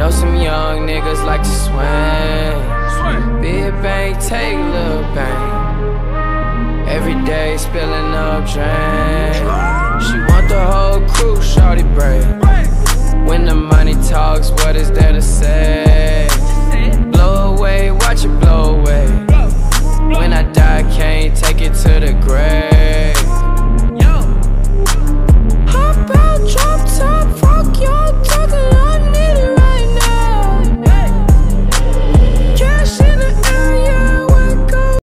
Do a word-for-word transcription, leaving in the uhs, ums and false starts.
know some young niggas like to swing. Big bang, take little bang. Every day spilling up drain. She want the whole crew, shawty brave. When the money talks, what is there to say?